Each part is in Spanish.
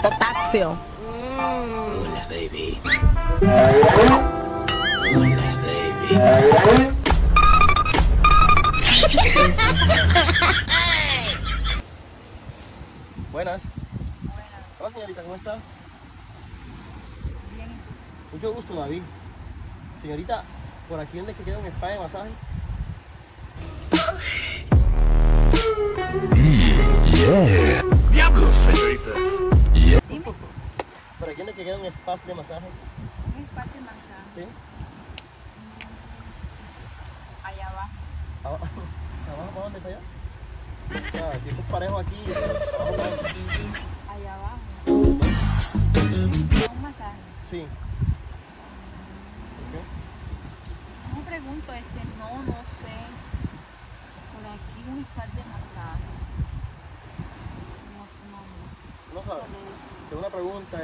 potasio. Hola, baby. Hola, baby. Buenas. Hola, señorita, ¿cómo está? Bien. Mucho gusto, David. Señorita, por aquí donde es que queda un spa de masaje. Yeah. Diablos, señorita. Dime, Por aquí donde es que queda un spa de masaje. un espacio de manzana. ¿Sí? Allá abajo. ¿Abajo para dónde? ¿Para allá? Ah, si esto es parejo aquí, abajo para dónde. Allá abajo. Un masaje. Sí. ¿Por qué? No pregunto, no sé. Por aquí un espacio de masaje. No sabes. Tengo una pregunta,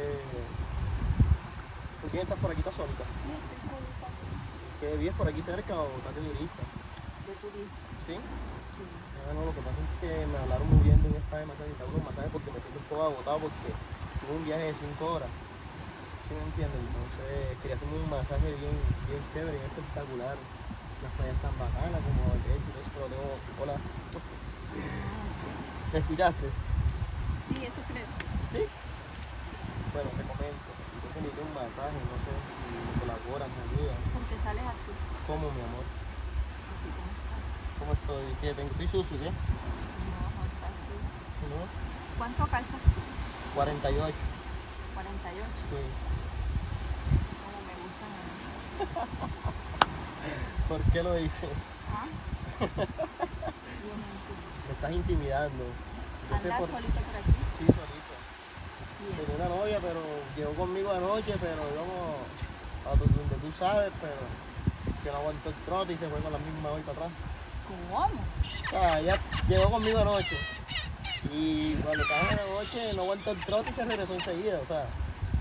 ¿por qué estás por aquí? ¿Estás solita? Sí, estoy solita. ¿Que vives por aquí cerca o estás de turista? De turista. ¿Sí? Sí. No, lo que pasa es que me hablaron muy bien de un spa de masaje y unos masajes porque me siento un poco agotado porque tuve un viaje de 5 horas. ¿Sí me entiendes? Entonces quería hacerme un masaje bien chévere, bien espectacular. Las playas tan bacanas como el hecho y eso, pero tengo... Hola. ¿Me escuchaste? Sí, eso creo. ¿Sí? Bueno, te comento. Yo necesito un masaje, no sé si me colaboras, me ayudas. Porque sales así. ¿Cómo, mi amor? Así como estás. ¿Cómo estoy? ¿Qué? ¿Estoy sucio, qué? No estás así. ¿No? ¿Cuánto calzas? 48. 48. Sí. Como me gustan a mí. ¿Por qué lo dices? ¿Ah? Yo me entiendo. Me estás intimidando. Yo sé ¿Andas por... solito por aquí? Sí, solito. Y eso. Tenía una novia, pero llegó conmigo anoche, pero íbamos a donde tú sabes, pero que no aguantó el trote y se fue con la misma hoy para atrás. ¿Cómo? O sea, ella llegó conmigo anoche y cuando estábamos en la noche no aguantó el trote y se regresó enseguida, o sea.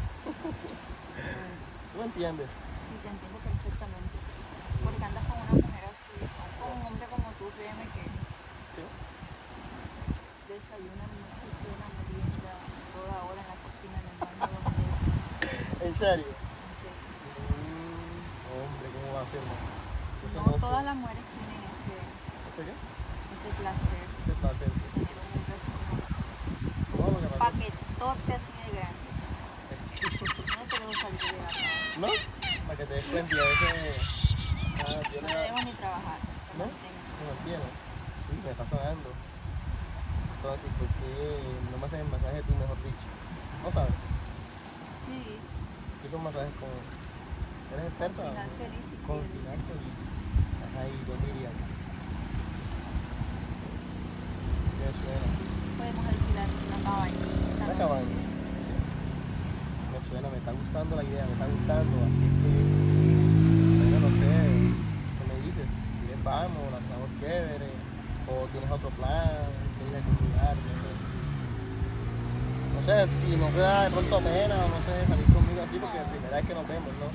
¿Tú me entiendes? Sí, te entiendo perfectamente. Porque andas con una mujer así, con un hombre como tú, créeme que Sí. desayuna, cena, merienda, toda hora en la cocina, en el baño, donde ¿En serio? en serio. Hombre, ¿cómo va a ser, no? Eso No no sé. todas las mujeres tienen ¿Ese qué? ese placer ¿Qué placer? de tener un hombre así como No, lo que pasa paquetote así de grande. No te dejo salir de la casa. ¿no? Para que te des cuenta de ese... Ah, yo No le... te dejo ni trabajar. Te ¿No? mantengo. ¿Me mantienes? Sí, me está sonando. Entonces, ¿por qué no me haces el masaje tú, mejor dicho? ¿No sabes? Sí, ¿Qué son masajes con... ¿Eres experta? final feliz y Con feliz. final feliz. Ajá, y yo diría. Me suena. Podemos alquilar una cabañita. Una ¿no? cabaña. Me suena, me está gustando la idea, me está gustando. Así que, bueno, no sé, ¿qué me dices? Si quieres vamos, la pasamos chévere. O tienes otro plan, quieres ir a algún lugar, no sé. No sé, si no te da de pronto pena o no sé, salir conmigo así porque la primera vez que nos vemos, ¿no?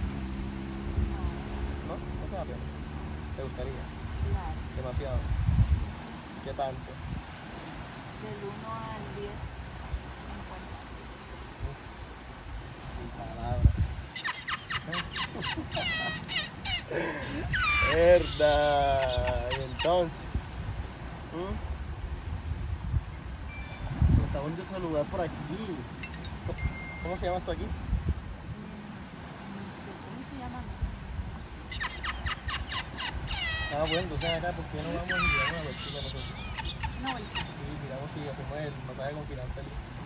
¿No? No te da pena. ¿Te gustaría? Claro, Demasiado. ¿Qué tanto? del 1 al 10, 50. Sin palabras. Verdad. Y entonces. Está bonito ese lugar por aquí. ¿Cómo se llama esto aquí? No sé, ¿cómo se llama? Ah, bueno, entonces acá, ¿por qué no vamos y miramos a la vecina nosotros? No, el Sí, miramos si hacemos el masaje con final feliz.